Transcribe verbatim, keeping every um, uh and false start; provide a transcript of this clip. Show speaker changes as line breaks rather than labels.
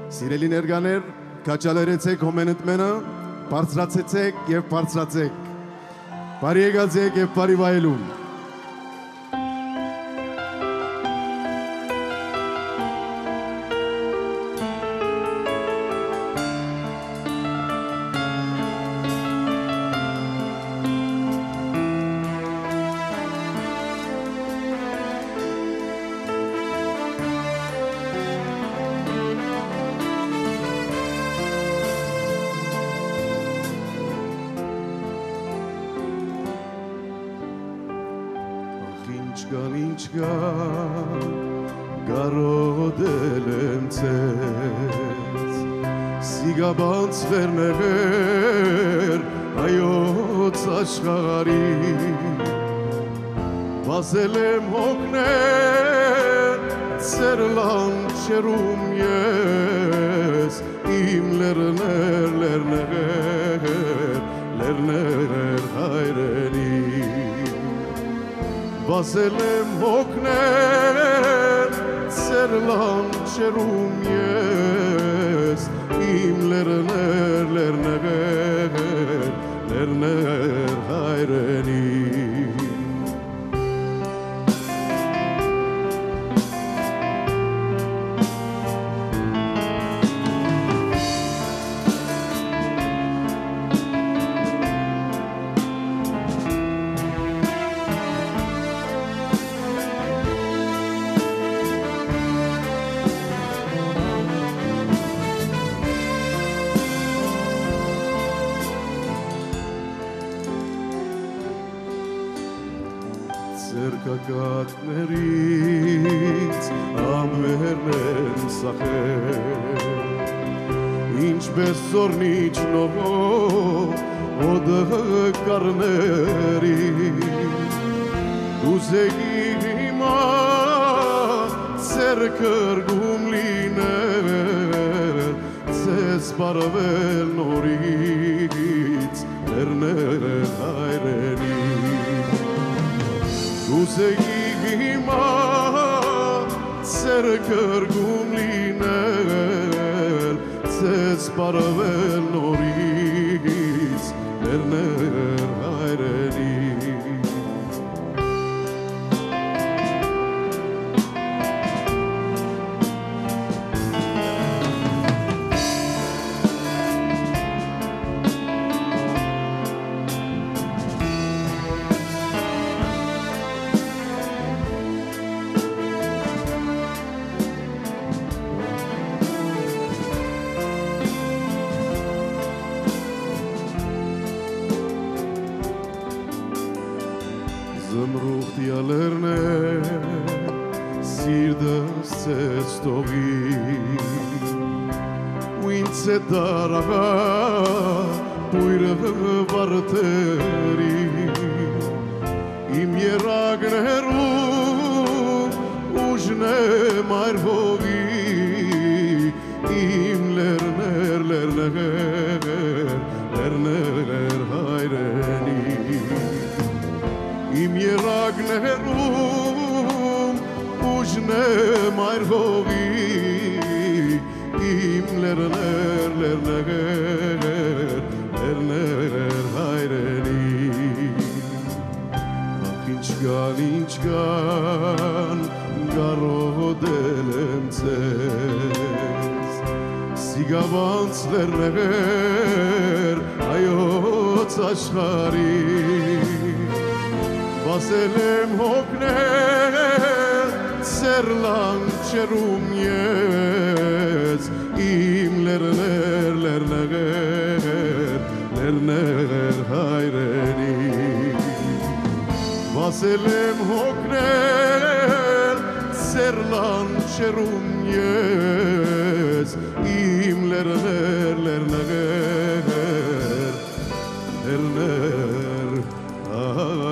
Սիրելի ներկաներ, քաչալերեցեք հոմենտմենը, բարձրացեցեք եւ բարձրացեք։ Բարի եկած եք եւ բարի վայելուն։ Ինչքան ինչքան գարոդել եմ ցեզ Սիգաբանց վերնեղեր հայոց աշխարհի Վազել եմ հոգներ ծեր լանջերում ես Իմ լեռներ, լեռներ, լեռներ հայրենի Վազել եմ հոգներ, ծեր լանջերում ես, իմ լեռներ, լեռներ, լեռներ հայրենի Ձերկակատներից ամերն են սախել Ինչպես զորնիչ նողով օդկարների Ուզեի հիմա ձեր կրգում լինել Ձեզ պարվել նորից լեռներ հայրենի Ուզեի հիմա ձեր կրգում լինել Ձեզ պարվել նորից լեռներ հայրենի Զմրուխտ յալերներ, սիրտս ձեզ տողի ու ինձ է դարաղա բույրը վարդերի իմ երագներում ուժն եմ այր հողի իմ լեռներ, լեռներ, լեռներ հայրենի Իմ երագներում ուժն եմ այր հողի Իմ լեռներ, լեռներ, լեռներ հայրենի Ախ ինչքան, ինչքան գարոդել եմ ձեզ Սիգաբանց լեռներ հայոց աշխարհի Վազել եմ հոգներ, ծեր լանջերում ես, իմ լեռներ, լեռներ, լեռներ հայրենի Վազել եմ հոգներ, ծեր լանջերում ես, իմ լեռներ, լեռներ, լեռներ հայրենի